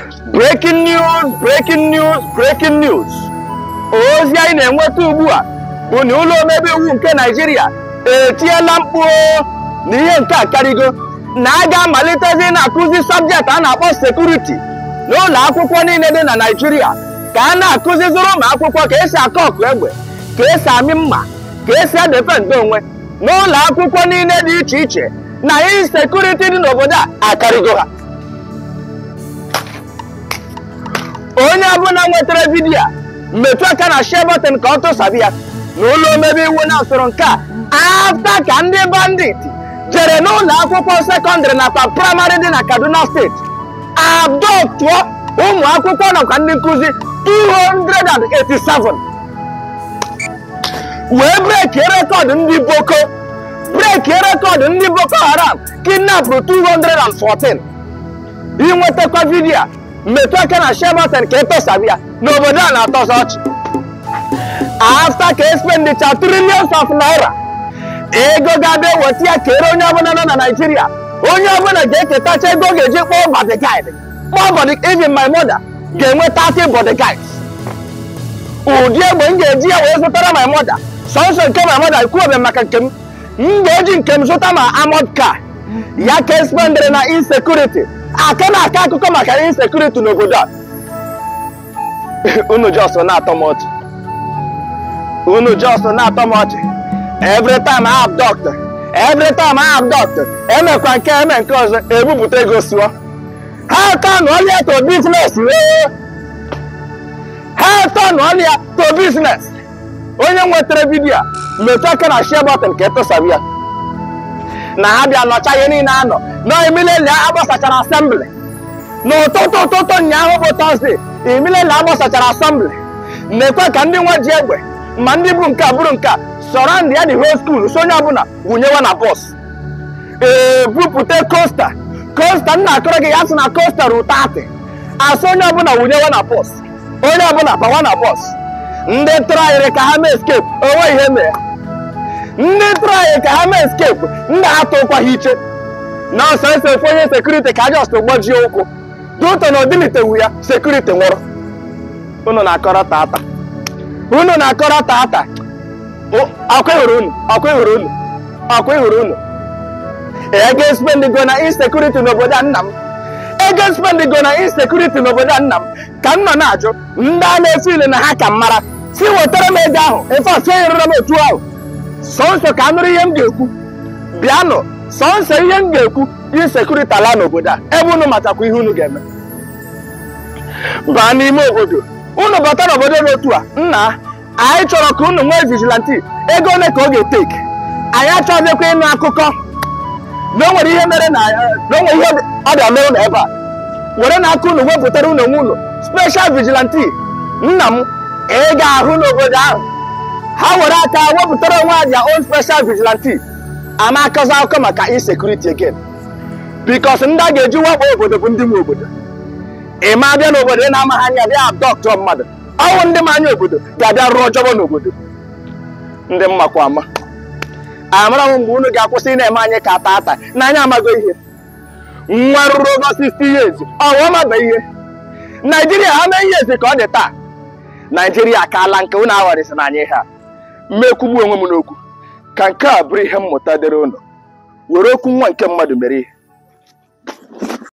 Breaking news, breaking news, breaking news. Ozi anyị na-enweta ugbu a bụ na ụlọ omebe iwu nke Nigeria etiela mkpu na ihe nke akarigo na a ga-amalitezi na-akụzi subject a na-akpọ security n'ụlọ akwụkwọ niile dị na Nigeria ka a na-akụziziri ụmụ akwụkwọ ka esi akọ ọkụ egbe, ka esi amị mma, ka esi edefend onwe n'ụlọ akwụkwọ niile dị iche iche na insecurity dị n'obodo a akarigo ha. Onye ọbụla nwetara vidiyo a metụ aka na share button ka ọ tụsabi ya na ụlọ omebe iwu na-asọrọ nke a afta ka ndị bandit jere n'ụlọ akwụkwọ sekọndịrị nakwa praịmarị dị na Kaduna steeti abdọktụọ ụmụ akwụkwọ nakwa ndị nkụzi 287 wee breki rekọdụ ndị Boko Haram kidnapụrụ 214. Inwetakwa vidiyo a metụ aka na share button ka ịtọsabi ya n'obodo a na-atọsa ọchị afta ka expenditure trillions of naira ego ga-abịa eweta ya kere onye ọbụla nọ na Nigeria. Onye ọbụla ga-eketacha ego ga-eji kpọọ bodyguard, even my mother ga-enwe 30 bodyguards. Ụdị egbe m ga-eji ya wee zụtara my mother sọnsọ nke my mother kwuobe maka nke m ga-eji nke m zụta ma armored car ya ka expendere na insecurity. Aka na-aka akụkọ maka insecurity n'obodo a. Unu just na-atọ m ọchị. Every time I abduct, emekwa nke eme nke ọzọ ebupụta ego sụọ. Ha turn only to business. Onye nwetara vidiyo metụ aka na share button ka etọsabi ya na ha bịa nọcha ihe niile anọ na immediately agbasachara assembly n'ụtụtụ ụnyaahụ bụ Thursday. Immediately agbasachara assembly na-ekwe ka ndị nwa ji egbe ma ndị bụ nke a bụrụ nke a surround ya the whole school. So onye ọbụla wụnyewa na bus bupụta coaster nna akọrọ gị ya sị na coaster ru 30 asị onye ọbụla wụnyewa na bus, onye ọbụla bawa na bus. Ndị tryere ka ha mee escape onwe ihe mee. Ndị tryere ka ha mee escape ndị atụkwa ha iche na ọsọ efe onye security ka just gbajie ụkwụ dụtọ na odilitewu ya security nwụrụ. Unu na-akọrọ tata ọkwa ihuru unu ego spendigo na insecurity n'obodo nna m. Ka m nọ na-ajụ ndị a na-esi ile na ha ka mara si wetara m ego ahụ efe asị nyerere m otu ahụ sọnsọ ka anụrụ ihe m ga-ekwu bịanụ sọnsọ ihe m ga-ekwu insecurity ala n'obodo a ebe unu matakwa ihe unu ga-eme. Baa n'ime obodo unu bata n'obodo n'otu a nna anyị chọrọ ka unu nwee vigilante ego ole ka ọ ga-eteki. Anyị achọghịkwa ịnụ akụkọ na o nwere ihe mere na o nwere ihe ọ bịa mere ụlọ ebe a were na aka unu wepụtara unu onwe unu special vigilante. Nna m ị ga-ahụ n'obodo ahụ ha were aka wepụtara onwe ha their own special vigilante ama akọzi akụkọ maka insecurity again because ndị a ga-eji wakpo obodo bụ ndị nwe obodo. Ịma abịa n'obodo ị na-amaghị anya bịa abdọktọ mmadụ ọnwụ ndị mmanya obodo ga-abịa rụọ ọjọbọ n'obodo. Ndị mmakwa ama amara m mgbe unu ga-akwụsị na-eme anyị ka ata na anyị amago ihe. Nwa ruru over 60 years ọnwa mabe ihe. Nigeria ha mee ihe ka ọ dị taa. Nigeria akaala nke unu aghọrịsị na anyị ha mmekwugbu onwe m n'okwu ka nke a bụrụ ihe mmụta dịrị unu were okwu nwa nke mmadụ mere ihe.